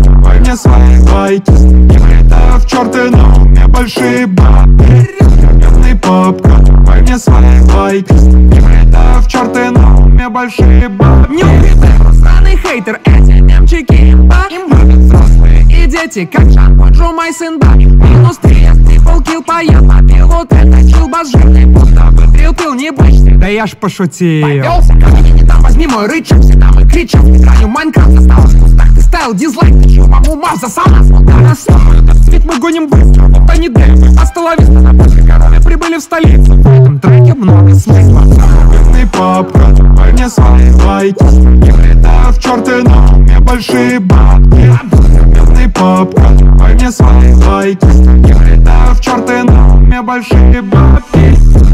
подкатывай мне свои лайки. Не вылетаю в черты, но у меня большие бабки. Бедный подкатывай мне свои лайки. Не вылетаю в черты, но у меня большие бабки. Не убитый, сраный хейтер, эти мемчики имба. Им любят взрослые и дети, как Жан-Поль Джо, мой сын, да. -3, я трипл килл, поел, попил. Вот это чилбас жирный, будто выпил пил необычный. Да я ж пошутил. Повелся, камень не там, возьми мой рычаг. Всегда мы кричим, в гранью Майнкрафт осталось в кустах. Ты ставил дизлайк, ты чего, маму мав засал нас. Вот да, нас ведь мы гоним быстро, вот они дэвы. Остановись на после короны, прибыли в столицу. В этом треке много смысла. Бедный подкатывай мне свои лайки. Не вылетаю в черты, но у меня большие бабки. Бедный подкатывай мне свои лайки. Не вылетаю в черты, но у меня большие бабки.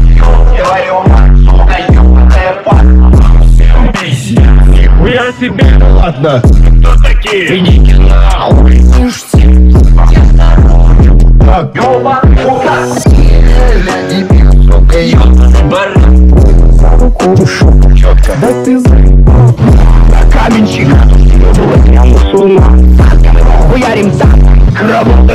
Нихуя себе, ладно. Кто такие? Идите нахуй. Так, четко. Да ты заебал. Каменщик, было прямо с ума. Хуярим так, работа